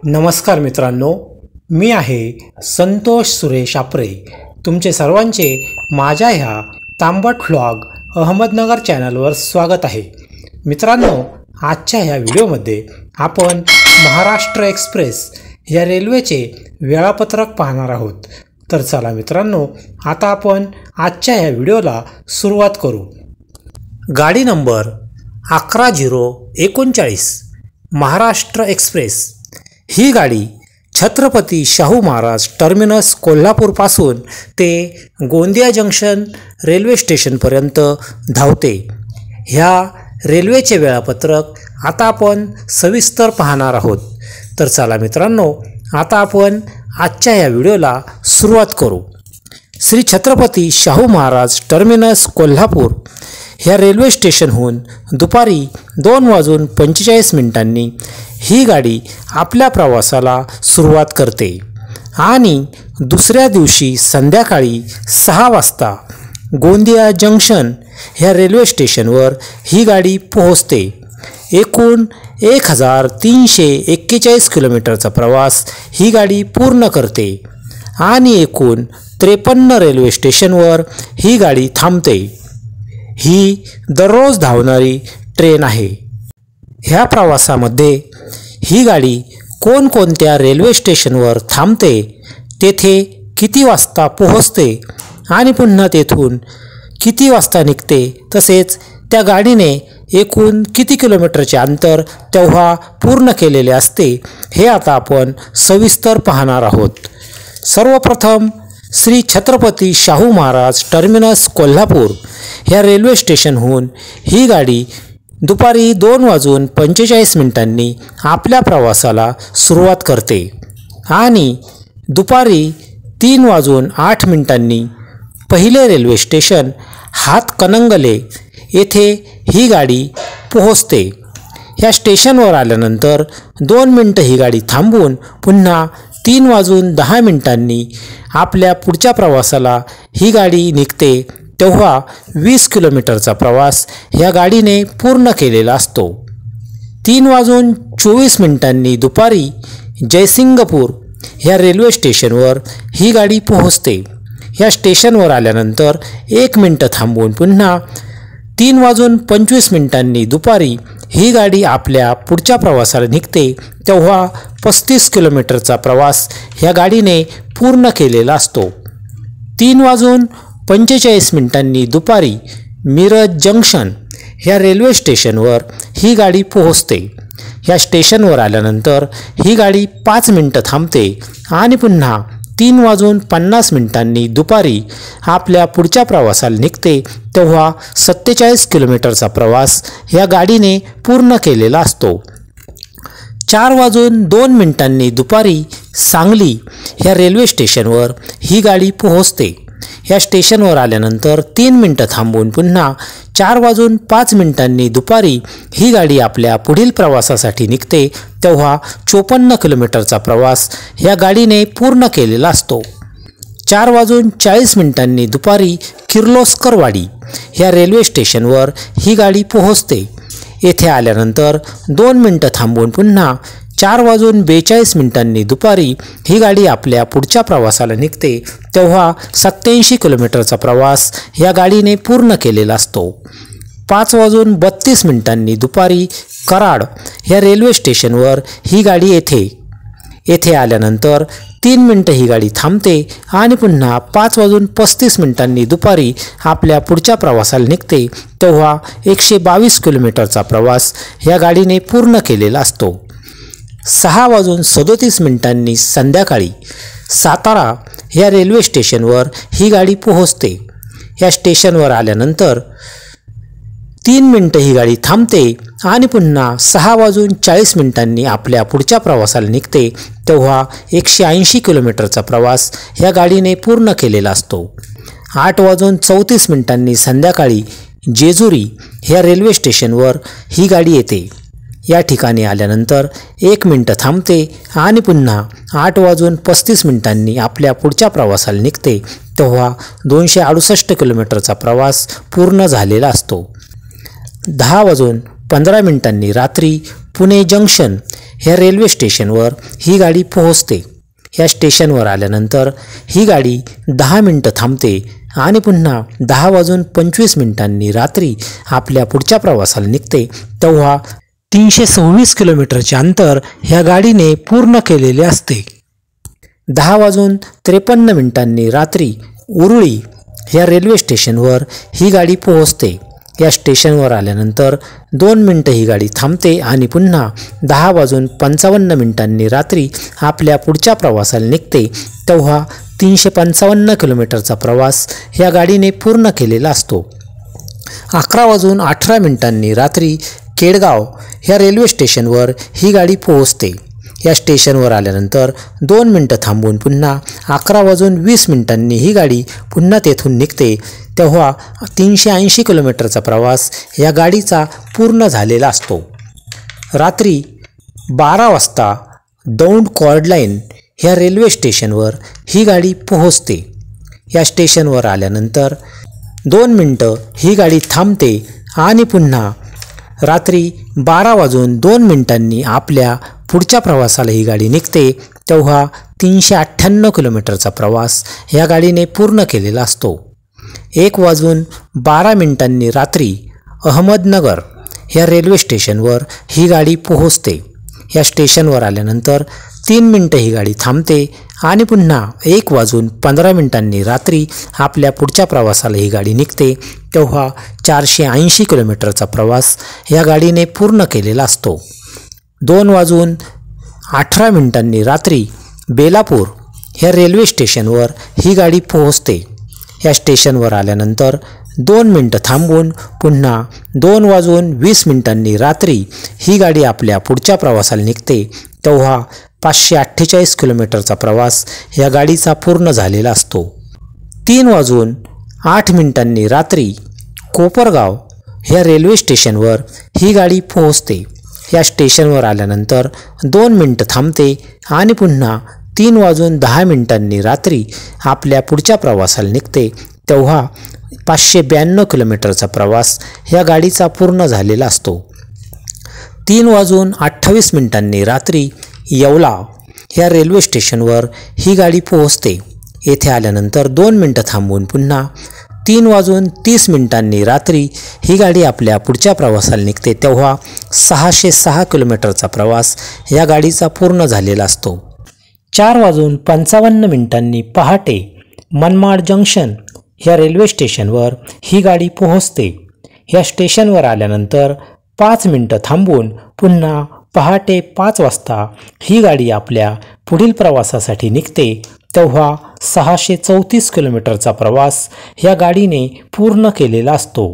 नमस्कार मित्रांनो, मी आहे संतोष सुरेश आपरे। तुमचे सर्वांचे माझ्या ह्या तांबट व्लॉग अहमदनगर चॅनलवर स्वागत आहे। मित्रांनो, आजच्या ह्या व्हिडिओमध्ये आपण महाराष्ट्र एक्सप्रेस या रेल्वेचे वेळापत्रक पाहणार आहोत। तर चला मित्रांनो, आता आपण आजच्या ह्या व्हिडिओला सुरुवात करू। गाडी नंबर 11039 महाराष्ट्र एक्सप्रेस ही गाडी छत्रपती शाहू महाराज टर्मिनस कोल्हापूरपासून ते गोंदिया जंक्शन रेल्वे स्टेशनपर्यंत धावते। ह्या रेल्वेचे वेळापत्रक आता आपण सविस्तर पाहणार आहोत। तर चला मित्रांनो, आता आपण आजच्या या व्हिडिओला सुरुवात करू। श्री छत्रपती शाहू महाराज टर्मिनस कोल्हापूर ह्या रेल्वे स्टेशनहून दुपारी 2:45 ही गाडी आपल्या प्रवासाला सुरुवात करते आणि दुसऱ्या दिवशी संध्याकाळी 6 वाजता गोंदिया जंक्शन ह्या रेल्वे स्टेशनवर ही गाडी पोहोचते। एकूण 1341 किलोमीटरचा प्रवास ही गाडी पूर्ण करते आणि एकूण 53 रेल्वे स्टेशनवर ही गाडी थांबते। ही दररोज धावणारी ट्रेन आहे। ह्या प्रवासामध्ये ही गाडी कोणकोणत्या रेल्वे स्टेशनवर थांबते, तेथे किती वाजता पोहोचते आणि पुन्हा तेथून किती वाजता निघते, तसेच त्या गाडीने एकूण किती किलोमीटरचे अंतर तेव्हा पूर्ण केलेले असते, हे आता आपण सविस्तर पाहणार आहोत। सर्वप्रथम श्री छत्रपती शाहू महाराज टर्मिनस कोल्हापूर ह्या रेल्वे स्टेशनहून ही गाडी दुपारी 2:45 आपल्या प्रवासाला सुरुवात करते आणि दुपारी 3:08 पहिले रेल्वे स्टेशन हातकणंगले येथे ही गाडी पोहोचते। ह्या स्टेशनवर आल्यानंतर 2 मिनिटं ही गाडी थांबून पुन्हा 3:10 आपल्या पुढच्या प्रवासाला ही गाडी निघते। तेव्हा 20 किलोमीटरचा प्रवास ह्या गाडीने पूर्ण केलेला असतो। 3:24 दुपारी जयसिंगपूर ह्या रेल्वे स्टेशनवर ही गाडी पोहोचते। ह्या स्टेशनवर आल्यानंतर 1 मिनिट थांबून पुन्हा 3:25 दुपारी ही गाडी आपल्या पुढच्या प्रवासाला निघते। तेव्हा 35 किलोमीटरचा प्रवास ह्या गाडीने पूर्ण केलेला असतो। 3:45 दुपारी मिरज जंक्शन ह्या रेल्वे स्टेशनवर ही गाडी पोहोचते। ह्या स्टेशनवर आल्यानंतर ही गाडी 5 मिनिटं थांबते आणि पुन्हा 3:50 दुपारी आपल्या पुढच्या प्रवासाला निघते। तेव्हा 47 किलोमीटरचा प्रवास ह्या गाडीने पूर्ण केलेला असतो। 4:02 दुपारी सांगली ह्या रेल्वे स्टेशनवर ही गाडी पोहोचते। ह्या स्टेशनवर आल्यानंतर 3 मिनिटं थांबून पुन्हा 4:05 दुपारी ही गाडी आपल्या पुढील प्रवासासाठी निघते। तेव्हा 54 किलोमीटरचा प्रवास ह्या गाडीने पूर्ण केलेला असतो। 4:40 दुपारी किर्लोस्करवाडी ह्या रेल्वे स्टेशनवर ही गाडी पोहोचते। येथे आल्यानंतर 2 मिनिटं थांबून पुन्हा 4:42 दुपारी ही गाडी आपल्या पुढच्या प्रवासाला निघते। तेव्हा 87 किलोमीटरचा प्रवास ह्या गाडीने पूर्ण केलेला असतो। 5:32 दुपारी कराड ह्या रेल्वे स्टेशनवर ही गाडी येथे आल्यानंतर 3 मिनिटं ही गाडी थांबते आणि पुन्हा 5:35 दुपारी आपल्या पुढच्या प्रवासाला निघते। तेव्हा 122 किलोमीटरचा प्रवास ह्या गाडीने पूर्ण केलेला असतो। 6:37 संध्याकाळी सातारा ह्या रेल्वे स्टेशनवर ही गाडी पोहोचते। ह्या स्टेशनवर आल्यानंतर 3 मिनिटं ही गाडी थांबते आणि पुन्हा 6:40 आपल्या पुढच्या प्रवासाला निघते। तेव्हा 180 किलोमीटरचा प्रवास ह्या गाडीने पूर्ण केलेला असतो। 8:34 संध्याकाळी जेजुरी ह्या रेल्वे स्टेशनवर ही गाडी येते। या ठिकाणी आल्यानंतर 1 मिनिट थांबते आणि पुन्हा 8:35 आपल्या पुढच्या प्रवासाला निघते। तेव्हा 268 किलोमीटरचा प्रवास पूर्ण झालेला असतो। 10:15 रात्री पुणे जंक्शन ह्या रेल्वे स्टेशनवर ही गाडी पोहोचते. या स्टेशनवर आल्यानंतर ही गाडी 10 मिनटं थांबते आणि पुन्हा 10:25 रात्री आपल्या पुढच्या प्रवासाला निघते. तेव्हा 326 किलोमीटरचे अंतर ह्या गाडीने पूर्ण केलेले असते. 10:53 रात्री उरुळी ह्या रेल्वे स्टेशनवर ही गाडी पोहोचते. या स्टेशनवर आल्यानंतर 2 मिनटं ही गाडी थांबते आणि पुन्हा 10:55 रात्री आपल्या पुढच्या प्रवासाला निघते. तेव्हा 355 किलोमीटरचा प्रवास ह्या गाडीने पूर्ण केलेला असतो. 11:18 रात्री केडगाव ह्या रेल्वे स्टेशनवर ही गाडी पोहोचते. या स्टेशनवर आल्यानंतर 2 मिनटं थांबून पुन्हा 11:20 ही गाडी पुन्हा तेथून निघते. तेव्हा 380 किलोमीटरचा प्रवास या गाडीचा पूर्ण झालेला असतो. रात्री 12 वाजता दौंड कॉर्ड लाईन ह्या रेल्वे स्टेशनवर ही गाडी पोहोचते. या स्टेशनवर आल्यानंतर 2 मिनटं ही गाडी थांबते आणि पुन्हा रात्री 12:02 आपल्या पुढच्या प्रवासाला ही गाडी निघते. तेव्हा 398 किलोमीटरचा प्रवास या गाडीने पूर्ण केलेला असतो. 1:12 रात्री अहमदनगर ह्या रेल्वे स्टेशनवर ही गाडी पोहोचते. या स्टेशनवर आल्यानंतर 3 मिनटं ही गाडी थांबते आणि पुन्हा 1:15 रात्री आपल्या पुढच्या प्रवासाला ही गाडी निघते. तेव्हा 480 किलोमीटरचा प्रवास या गाडीने पूर्ण केलेला असतो. 2:18 रात्री बेलापूर ह्या रेल्वे स्टेशनवर ही गाडी पोहोचते. या स्टेशनवर आल्यानंतर 2 मिनटं थांबून पुन्हा 2:20 रात्री ही गाडी आपल्या पुढच्या प्रवासाला निघते. तेव्हा 548 किलोमीटरचा प्रवास या गाडीचा पूर्ण झालेला असतो. 3:08 रात्री कोपरगाव ह्या रेल्वे स्टेशनवर ही गाडी पोहोचते. या स्टेशनवर आल्यानंतर 2 मिनटं थांबते आणि पुन्हा 3:10 रात्री आपल्या पुढच्या प्रवासाला निघते. तेव्हा 592 किलोमीटरचा प्रवास ह्या गाडीचा पूर्ण झालेला असतो. 3:28 रात्री येवला ह्या रेल्वे स्टेशनवर ही गाडी पोहोचते. येथे आल्यानंतर 2 मिनटं थांबून पुन्हा 3:30 रात्री ही गाडी आपल्या पुढच्या प्रवासाला निघते. तेव्हा 606 किलोमीटरचा प्रवास या गाडीचा पूर्ण झालेला असतो. 4:55 पहाटे मनमाड जंक्शन ह्या रेल्वे स्टेशनवर ही गाडी पोहोचते. या स्टेशनवर आल्यानंतर 5 मिनटं थांबून पुन्हा पहाटे 5 वाजता ही गाडी आपल्या पुढील प्रवासासाठी निघते. तेव्हा 634 किलोमीटरचा प्रवास ह्या गाडीने पूर्ण केलेला असतो.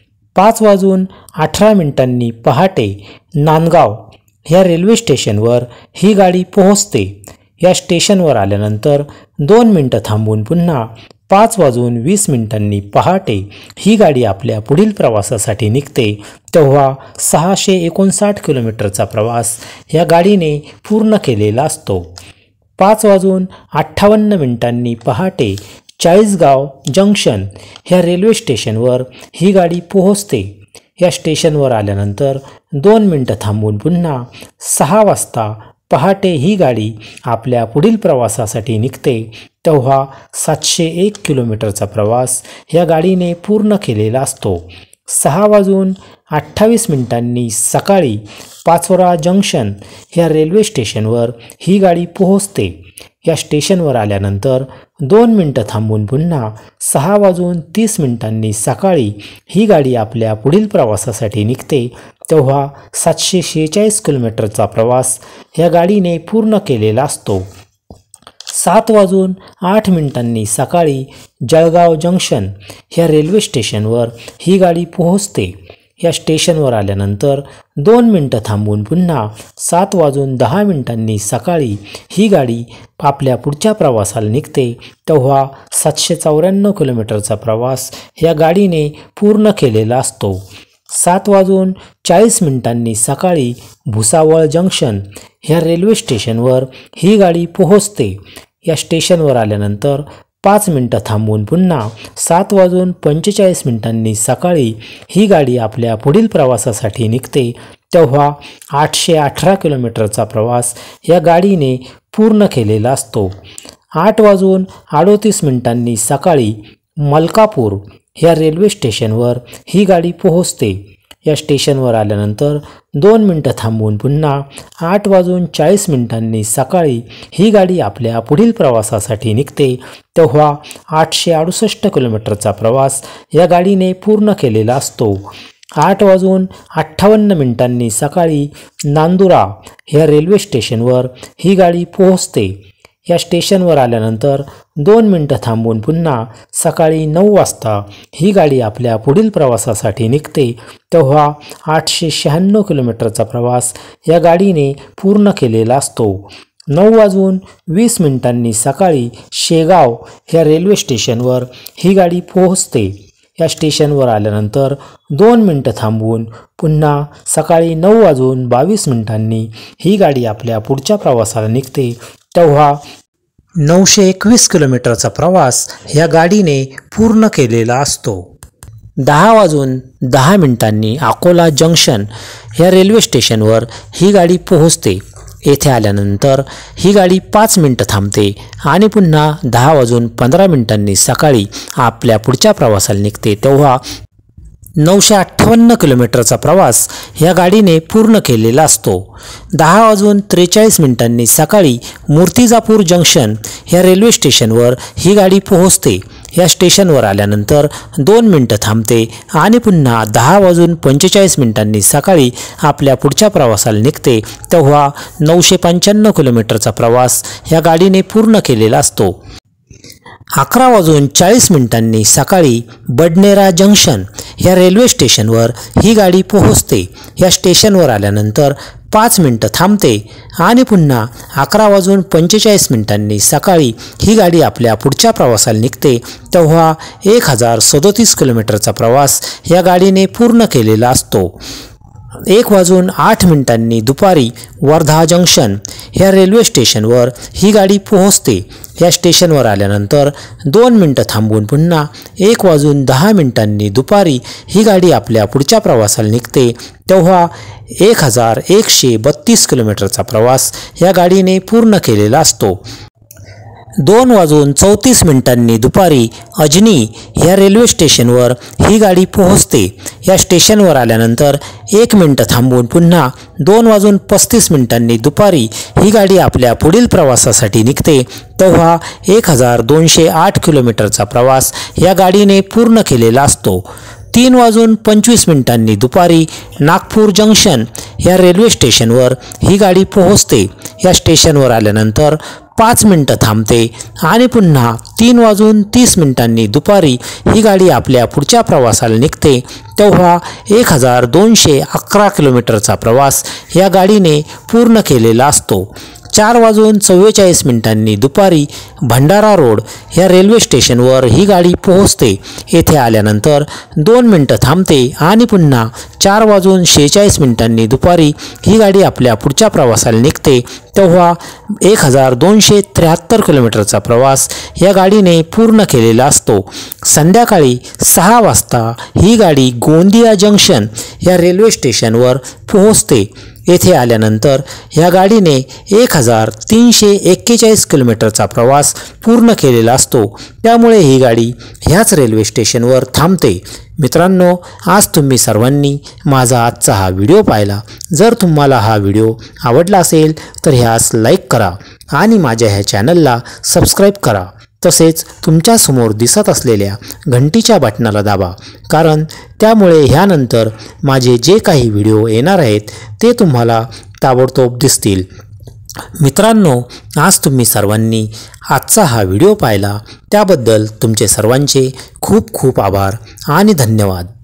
5:18 पहाटे नांदगाव ह्या रेल्वे स्टेशनवर ही गाडी पोहोचते. या स्टेशनवर आल्यानंतर 2 मिनटं थांबून पुन्हा 5:20 पहाटे ही गाडी आपल्या पुढील प्रवासासाठी निघते. तेव्हा 659 किलोमीटरचा प्रवास या गाडीने पूर्ण केलेला असतो. 5:58 पहाटे चाळीसगाव जंक्शन ह्या रेल्वे स्टेशनवर ही गाडी पोहोचते. या स्टेशनवर आल्यानंतर 2 मिनटं थांबून पुन्हा 6 वाजता पहाटे ही गाडी आपल्या पुढील प्रवासासाठी निघते. तेव्हा 701 किलोमीटरचा प्रवास या गाडीने पूर्ण केलेला असतो. 6:28 सकाळी पाचोरा जंक्शन ह्या रेल्वे स्टेशनवर ही गाडी पोहोचते. या स्टेशनवर आल्यानंतर 2 मिनटं थांबून पुन्हा 6:30 सकाळी ही गाडी आपल्या पुढील प्रवासासाठी निघते. तेव्हा 746 किलोमीटरचा प्रवास या गाडीने पूर्ण केलेला असतो. 7:08 सकाळी जळगाव जंक्शन ह्या रेल्वे स्टेशनवर ही गाडी पोहोचते. या स्टेशनवर आल्यानंतर 2 मिनटं थांबून पुन्हा 7:10 सकाळी ही गाडी आपल्या पुढच्या प्रवासाला निघते. तेव्हा 794 किलोमीटरचा प्रवास या गाडीने पूर्ण केलेला असतो. 7:40 सकाळी भुसावळ जंक्शन ह्या रेल्वे स्टेशनवर ही गाडी पोहोचते. या स्टेशनवर आल्यानंतर 5 मिनटं थांबून पुन्हा 7:45 सकाळी ही गाडी आपल्या पुढील प्रवासासाठी निघते. तेव्हा 818 किलोमीटरचा प्रवास या गाडीने पूर्ण केलेला असतो. 8:38 सकाळी मलकापूर ह्या रेल्वे स्टेशनवर ही गाडी पोहोचते. या स्टेशनवर आल्यानंतर 2 मिनटं थांबून पुन्हा 8:40 सकाळी ही गाडी आपल्या पुढील प्रवासासाठी निघते. तेव्हा 868 किलोमीटरचा प्रवास या गाडीने पूर्ण केलेला असतो. 8:58 सकाळी नांदुरा ह्या रेल्वे स्टेशनवर ही गाडी पोहोचते. या स्टेशनवर आल्यानंतर 2 मिनटं थांबून पुन्हा सकाळी 9 वाजता ही गाडी आपल्या पुढील प्रवासासाठी निघते. तेव्हा 896 किलोमीटरचा प्रवास या गाडीने पूर्ण केलेला असतो. 9:20 सकाळी शेगाव ह्या रेल्वे स्टेशनवर ही गाडी पोहोचते. या स्टेशनवर आल्यानंतर 2 मिनटं थांबवून पुन्हा सकाळी 9:22 ही गाडी आपल्या पुढच्या प्रवासाला निघते. तेव्हा 921 किलोमीटरचा प्रवास या गाडीने पूर्ण केलेला असतो. 10:10 अकोला जंक्शन या रेल्वे स्टेशनवर ही गाडी पोहोचते. येथे आल्यानंतर ही गाडी 5 मिनटं थांबते आणि पुन्हा 10:15 सकाळी आपल्या पुढच्या प्रवासाला निघते. तेव्हा 958 किलोमीटरचा प्रवास या गाडीने पूर्ण केलेला असतो. 10:43 सकाळी मूर्तिजापूर जंक्शन या रेल्वे स्टेशनवर ही गाडी पोहोचते. या स्टेशनवर आल्यानंतर 2 मिनटं थांबते आणि पुन्हा 10:45 सकाळी आपल्या पुढच्या प्रवासाला निघते. तेव्हा 995 किलोमीटरचा प्रवास या गाडीने पूर्ण केलेला असतो. 11:40 सकाळी बडनेरा जंक्शन या रेल्वे स्टेशनवर ही गाडी पोहोचते. या स्टेशनवर आल्यानंतर 5 मिनटं थांबते आणि पुन्हा 11:45 सकाळी ही गाडी आपल्या पुढच्या प्रवासाला निघते. तेव्हा 1037 किलोमीटरचा प्रवास या गाडीने पूर्ण केलेला असतो. 1:08 दुपारी वर्धा जंक्शन ह्या रेल्वे स्टेशनवर ही गाडी पोहोचते. या स्टेशनवर आल्यानंतर 2 मिनटं थांबून पुन्हा 1:10 दुपारी ही गाडी आपल्या पुढच्या प्रवासाला निघते. तेव्हा 1132 किलोमीटरचा प्रवास या गाडीने पूर्ण केलेला असतो. 2:34 दुपारी अजनी ह्या रेल्वे स्टेशनवर ही गाडी पोहोचते. या स्टेशनवर आल्यानंतर 1 मिनटं थांबून पुन्हा 2:35 दुपारी ही गाडी आपल्या पुढील प्रवासासाठी निघते. तेव्हा 1208 किलोमीटरचा प्रवास या गाडीने पूर्ण केलेला असतो. 3:25 दुपारी नागपूर जंक्शन या रेल्वे स्टेशनवर ही गाडी पोहोचते. या स्टेशनवर आल्यानंतर 5 मिनटं थांबते आणि पुन्हा 3:30 दुपारी ही गाडी आपल्या पुढच्या प्रवासाला निघते. तेव्हा 1211 किलोमीटरचा प्रवास या गाडीने पूर्ण केलेला असतो. 4:44 दुपारी भंडारा रोड ह्या रेल्वे स्टेशनवर ही गाडी पोहोचते. येथे आल्यानंतर 2 मिनटं थांबते आणि पुन्हा 4:46 दुपारी ही गाडी आपल्या पुढच्या प्रवासाला निघते. तेव्हा 1273 किलोमीटरचा प्रवास या गाडीने पूर्ण केलेला असतो. संध्याकाळी 6 वाजता ही गाडी गोंदिया जंक्शन या रेल्वे स्टेशनवर पोहोचते. येथे आल्यानंतर या गाडीने 1341 किलोमीटरचा प्रवास पूर्ण केलेला असतो. त्यामुळे ही गाडी ह्याच रेल्वे स्टेशनवर थांबते. मित्रांनो, आज तुम्ही सर्वांनी माझा आजचा हा व्हिडिओ पाहिला. जर तुम्हाला हा व्हिडिओ आवडला असेल तर ह्यास लाईक करा आणि माझ्या ह्या चॅनलला सबस्क्राईब करा. तसेच तुमच्यासमोर दिसत असलेल्या घंटीच्या बटनाला दाबा, कारण त्यामुळे ह्यानंतर माझे जे काही व्हिडिओ येणार आहेत ते तुम्हाला ताबडतोब दिसतील. मित्रांनो, आज तुम्ही सर्वांनी आजचा हा व्हिडिओ पाहिला त्याबद्दल तुमचे सर्वांचे खूप खूप आभार आणि धन्यवाद.